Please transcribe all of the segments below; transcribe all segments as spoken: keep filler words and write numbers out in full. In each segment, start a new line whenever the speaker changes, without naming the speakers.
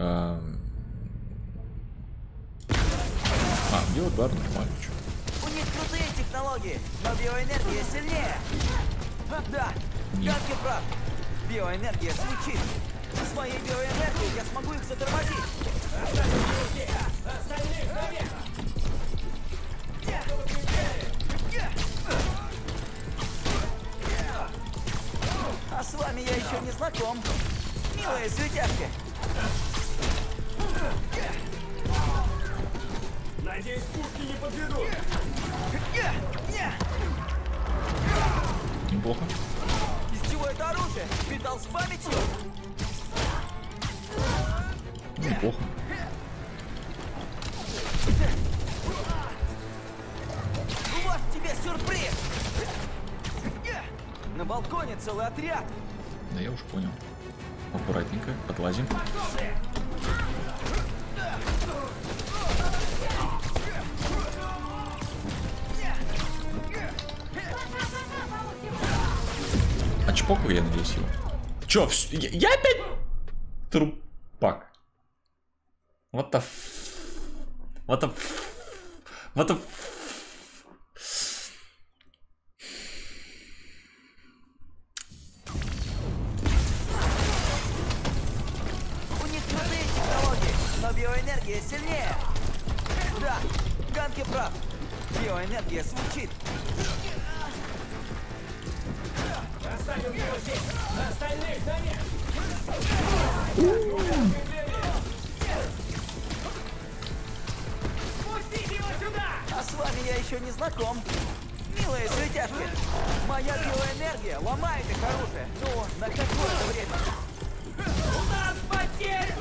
А, а биодар нормально. Что?
У них крутые технологии, но биоэнергия сильнее. Да, Ганки прав. Биоэнергия звучит. С моей биоэнергией я смогу их затормозить. Остальных наверх! А с вами я еще не знаком. Милые светяшки.
Надеюсь, пушки не подведут.
Неплохо.
Из чего это оружие? Металл с памятью?
Неплохо.
Вот тебе сюрприз! На балконе целый отряд.
Да я уж понял. Аккуратненько, подлазим. А чпоку я надеюсь его. Чё, вс... я, я опять трупак. Вот the f... Вот the f... Вот the f...
У них крутые технологии, но биоэнергия сильнее. Да, Ганки прав. Биоэнергия звучит.
Оставим его здесь. Остальных наверх. Пустите его сюда!
А с вами я еще не знаком. Милые светяшки, моя биоэнергия ломает их оружие. Ну, на какое-то время.
У нас потерь!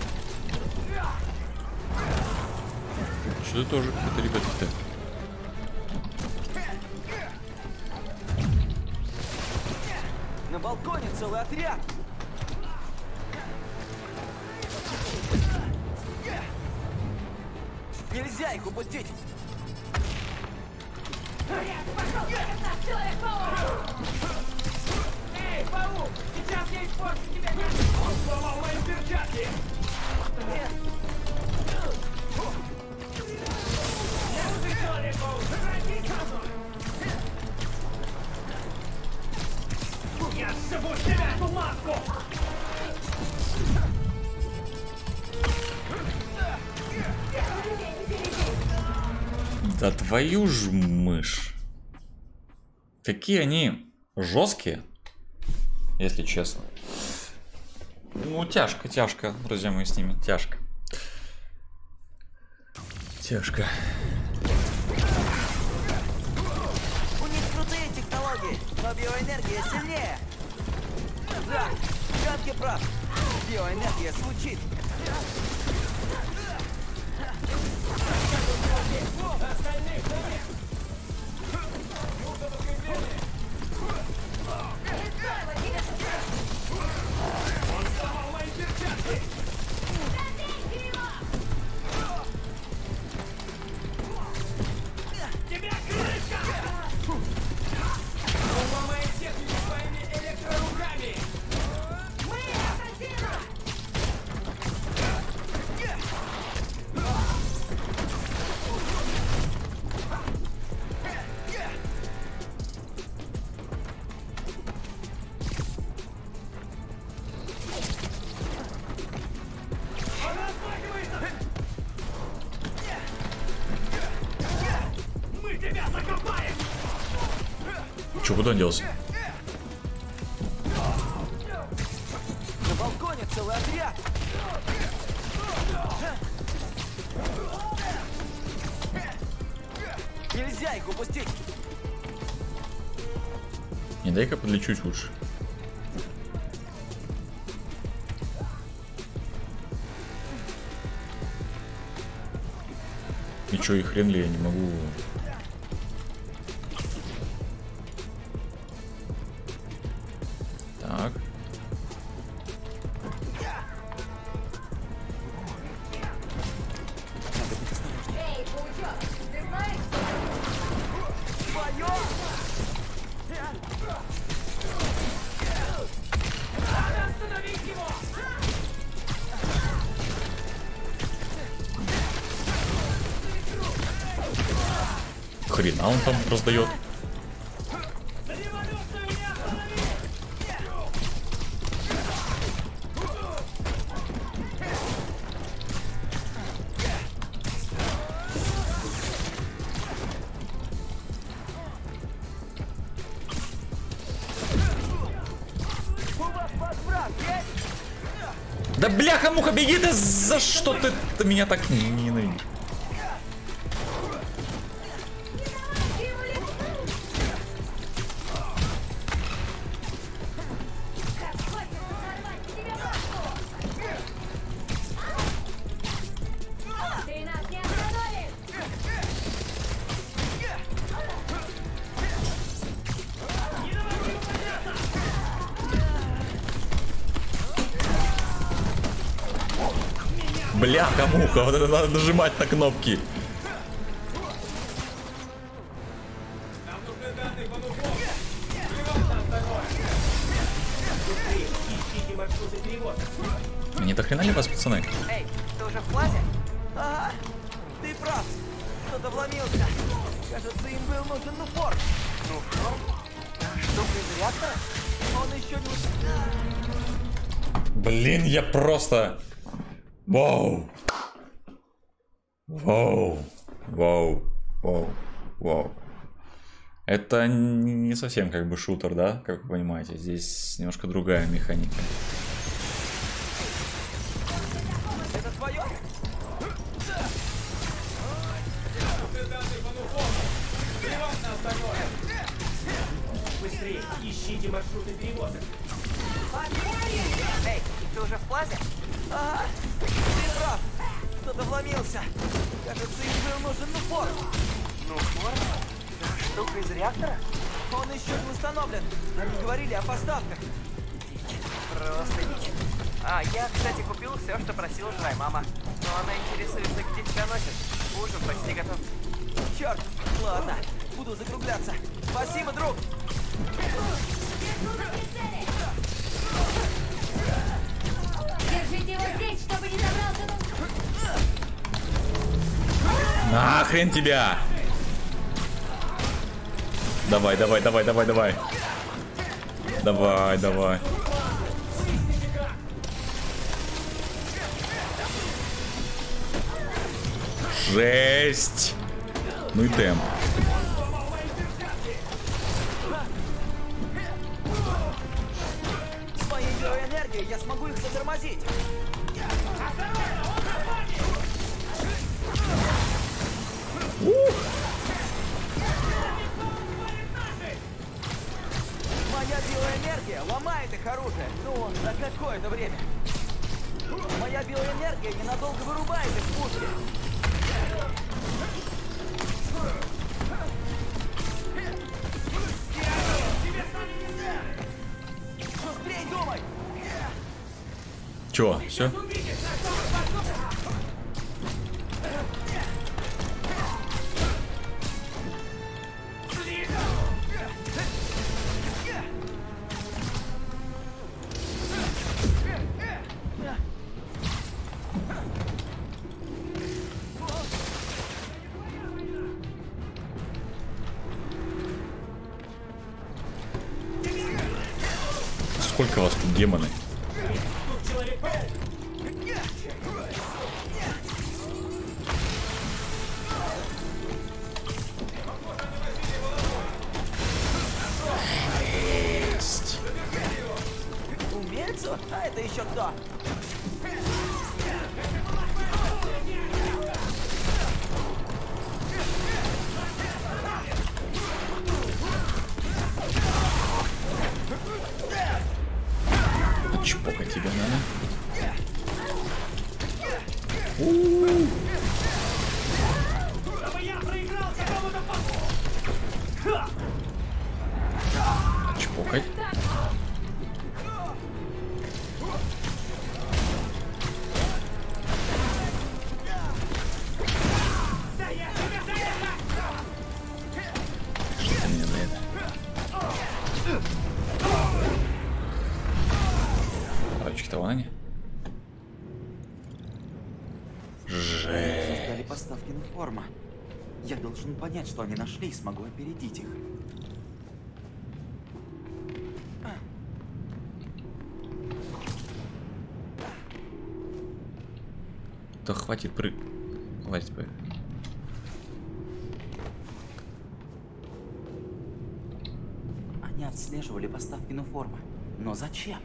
Что это тоже какой-то ребята-то?
На балконе целый отряд. Нельзя их упустить.
Эй, паук! Сейчас я испорчу тебя! Он сломал мои перчатки! Левый человек, паук! Сохранись со мной! Я сшибу с тебя эту маску!
Да твою ж мышь. Какие они жесткие, если честно. Ну, тяжко, тяжко, друзья мои, с ними. Тяжко. Тяжко.
У них крутые технологии, но биоэнергия сильнее. Да, Ганки прав. Биоэнергия звучит.
Остальных наверх! Он сломал мои перчатки! Тебя крышка! Он ломает технику своими электроруками! Мы ассасины! Он размахивается! Мы тебя закопаем!
Че, куда он делся?
На балконе целый отряд. Нельзя их упустить.
Не дай-ка подлечусь лучше. И чё, и хрен ли я не могу... Так.
Эй, паучок, ты знаешь?
Твое!
Надо остановить его!
Хрена он там раздает. Да бляха-муха, беги ты, за что ты, ты меня так ненавидишь? Бляха-муха, вот это надо нажимать на кнопки. Не до хрена ли вас, пацаны?
Эй, ты уже в классе? Ага, ты прав. Кто-то вломился. Кажется, им был нужен Нуфор. Нуфор? Штука из реактора? Он еще не...
Блин, я просто... Вау. Вау. Вау. Вау. Вау. Это не совсем как бы шутер, да? Как вы понимаете, здесь немножко другая механика.
Это твое?
Быстрее, ищите маршруты перевозок.
Эй, ты уже в классе? Ага, ты прав. Кто-то вломился. Кажется, им был нужен Нуфор. Нуфор? Штука из реактора? Он еще не установлен. Они говорили о поставках. Просто дичь. А, я, кстати, купил все, что просил Жрай мама. Но она интересуется, где тебя носят. Ужин почти готов. Черт, ладно, буду закругляться. Спасибо, друг.
Держите его здесь, чтобы не добрался до...
Нахрен тебя! Давай, давай, давай, давай, давай. Давай, давай. Жесть! Ну и темп.
С моей биоэнергией я смогу их затормозить. Моя биоэнергия ломает их оружие. Ну, на какое-то время. Моя биоэнергия ненадолго вырубает их пушки. Быстрей думай!
Чё, все? Сколько вас тут, демоны? Жесть.
Умельцу? А это еще кто?
Чпока тебя надо. У-у-у.
Я проиграл какому-то папу!
Чпокать. Что мне за это? Короче-то вон они.
Создали
Жесть.
поставки на форма. Я должен понять, что они нашли, и смогу опередить их.
Да хватит прыг... Хватит прыг...
Они отслеживали поставки Нуформа. Но зачем?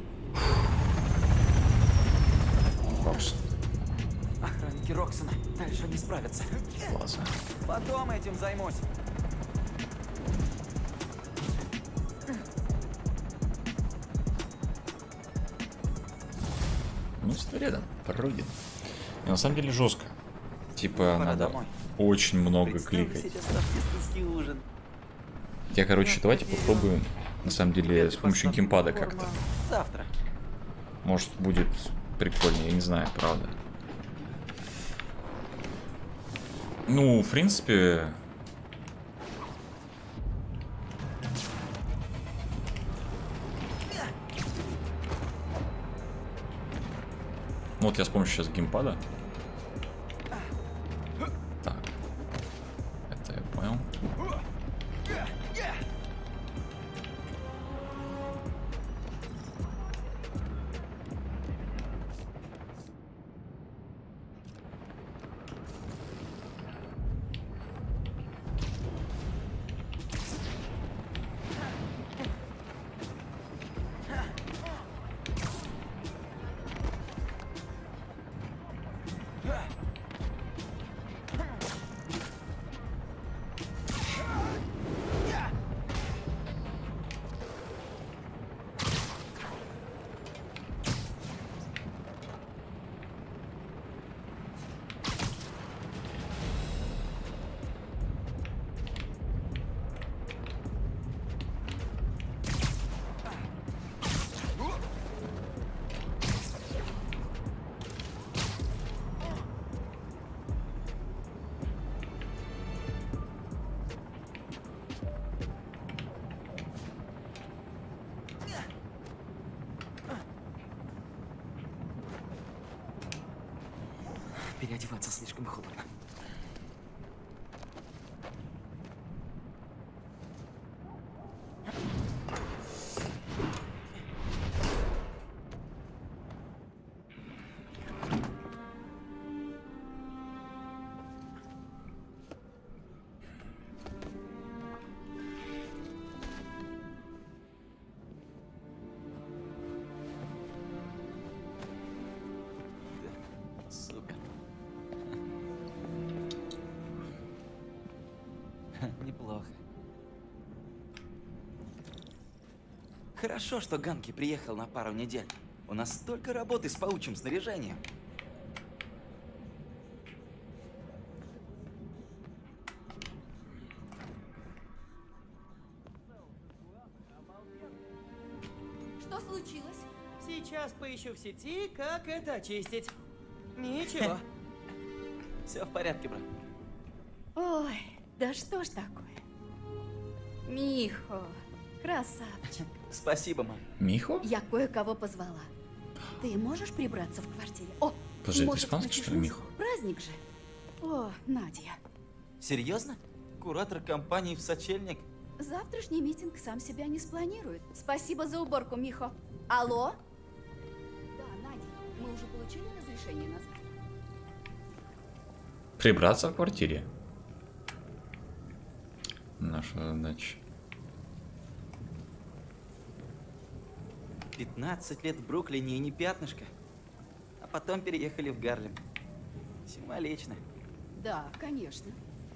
Рокс.
Охранники Роксона. Дальше не справятся.
Классно.
Потом этим займусь.
Ну, стой рядом. Пройден. И на самом деле жестко. Типа,
Пора
надо
домой.
очень много
Представь
кликать.
себе рождественский ужин.
Я, короче, давайте попробуем, на самом деле, с помощью
Поставки
геймпада
Нуформа
как-то.
Завтра.
Может, будет прикольнее, я не знаю, правда. Ну, в принципе... Ну, вот я с помощью сейчас геймпада. Так. Это я понял.
Переодеваться слишком холодно. Супер. Неплохо. Хорошо, что Ганки приехал на пару недель. У нас столько работы с паучьим снаряжением.
Что случилось?
Сейчас поищу в сети, как это очистить. Ничего.
Все в порядке, брат.
Ой, да что ж такое? Михо, красавчик.
Спасибо, мам.
Михо?
Я кое-кого позвала. Ты можешь прибраться в квартире? О,
Подожди,
может,
ты испанский,
включишь
что ли,
музыку?
Михо?
Праздник же. О, Надя.
Серьезно? Куратор компании в сочельник?
Завтрашний митинг сам себя не спланирует. Спасибо за уборку, Михо. Алло? Да, Надя, мы уже получили разрешение на завтра?
Прибраться в квартире. Наша задача.
пятнадцать лет в Бруклине и не пятнышко. А потом переехали в Гарлем. Символично.
Да, конечно.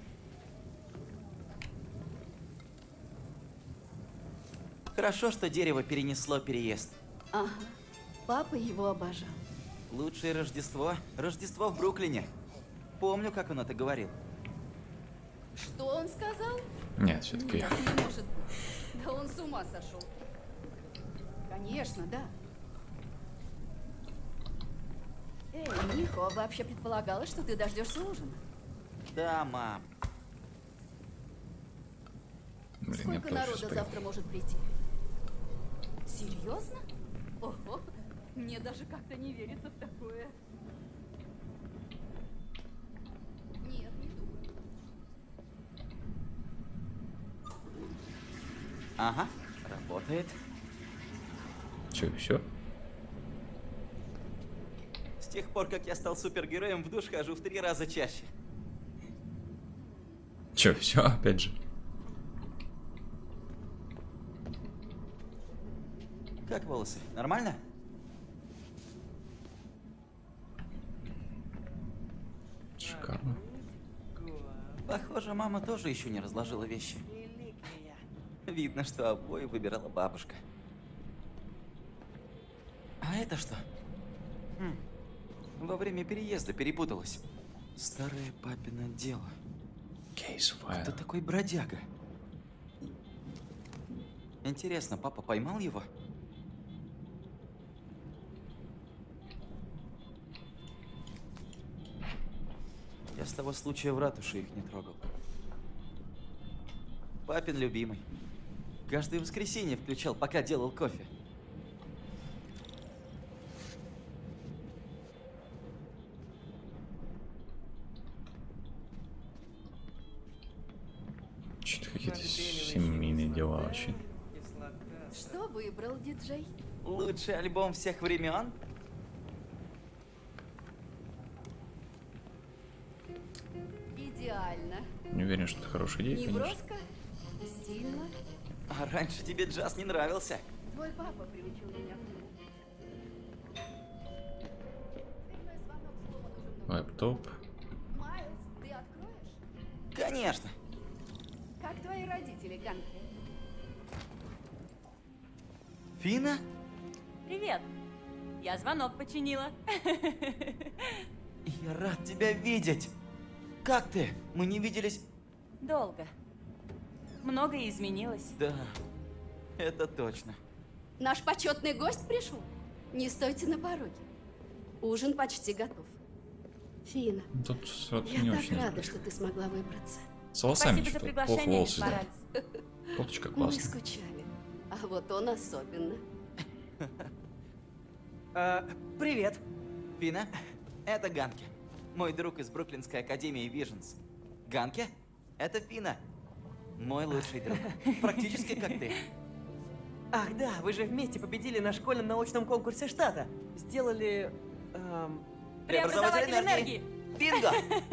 Хорошо, что дерево перенесло переезд.
Ага, папа его обожал.
Лучшее Рождество – Рождество в Бруклине. Помню, как он это говорил.
Что он сказал?
Нет, все-таки.
Нет, не может быть. Да он с ума сошел. Конечно, да. Эй, Михо, вообще предполагалось, что ты дождешься ужина.
Да, мам.
Блин, я
Сколько
тоже
народа
сейчас
завтра может прийти? Серьезно? Ого, мне даже как-то не верится в такое. Нет, не думаю.
Ага, работает.
Че, все?
С тех пор, как я стал супергероем, в душ хожу в три раза чаще.
Че, все, опять же.
Как волосы? Нормально?
Шикарно.
Похоже, мама тоже еще не разложила вещи. Видно, что обои выбирала бабушка. А это что? Хм. Во время переезда перепуталась. Старое папино дело.
Кейс файл.
Кто такой бродяга? Интересно, папа поймал его? Я с того случая в ратуше их не трогал. Папин любимый. Каждое воскресенье включал, пока делал кофе.
Что-то какие-то семейные дела вообще.
Что выбрал диджей?
Лучший альбом всех времен?
Идеально.
Не уверен, что это хорошая идея,
Не
конечно.
броско, стильно.
А раньше тебе джаз не нравился.
Твой папа приучил меня к нему. Дверной звонок снова нужен номер.
Лэптоп.
Майлз, ты откроешь?
Конечно.
Как твои родители, Ганки?
Фина?
Привет. Я звонок починила.
Я рад тебя видеть. Как ты? Мы не виделись...
Долго. Многое изменилось.
Да, это точно.
Наш почетный гость пришел. Не стойте на пороге. Ужин почти готов. Фина,
Тут сразу
я
не
так
очень.
рада, что ты смогла выбраться.
С волосами
Спасибо за
что-то плохо
приглашение,
волосы.
мисс
сделали.
Моральс.
Кофточка
Мы
классная.
скучали. А вот он особенно.
А, привет.
Фина, это Ганке. Мой друг из Бруклинской академии Visions. Ганке, это Фина. Мой лучший друг. Практически как ты.
Ах да, вы же вместе победили на школьном научном конкурсе штата. Сделали... эм,
Преобразователь энергии.
Бинго!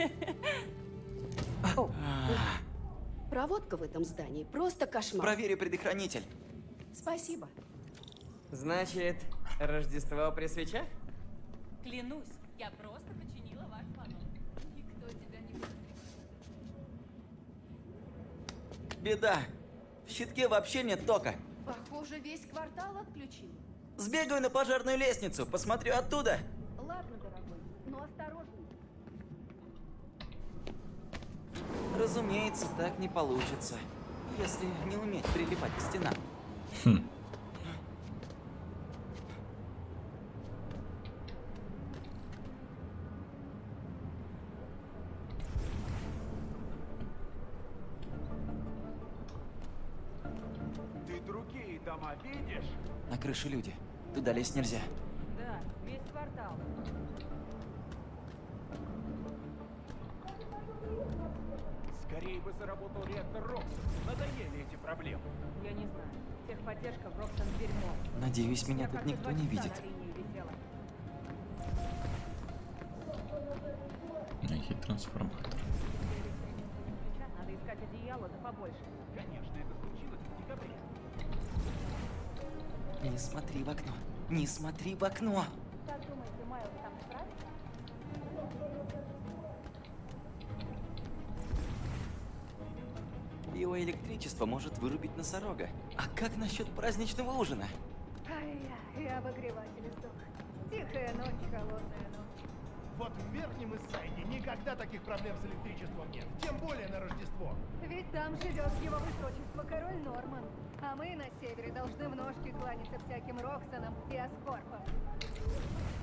О, проводка в этом здании просто кошмар.
Проверю предохранитель.
Спасибо.
Значит, Рождество при свечах?
Клянусь, я просто починила ваш звонок.
Никто тебя не будет.
Беда. В щитке вообще нет тока.
Похоже, весь квартал отключил.
Сбегаю на пожарную лестницу, посмотрю оттуда.
Ладно, дорогой, но осторожней.
Разумеется, так не получится. Если не уметь прилипать к стенам.
Хм.
Ты другие дома видишь?
На крыше люди. Туда лезть нельзя.
Да, весь квартал.
Скорее бы заработал реактор Роксон. Надоели эти проблемы.
Я не знаю. Техподдержка в Роксон дерьмо.
Надеюсь, меня тут никто не видит.
Найти трансформатор.
Надо искать одеяло, да побольше.
Конечно, это случилось в декабре.
Не смотри в окно. Не смотри в окно.
Как думаете, Майлз там справится?
Биоэлектричество может вырубить носорога. А как насчет праздничного ужина?
Ай-я, и обогреватель сдох. Тихая ночь, холодная ночь.
Вот в Верхнем Иссайде никогда таких проблем с электричеством нет, тем более на Рождество.
Ведь там живет его высочество король Норман. А мы на севере должны в ножки кланяться всяким Роксонам и Аскорпам.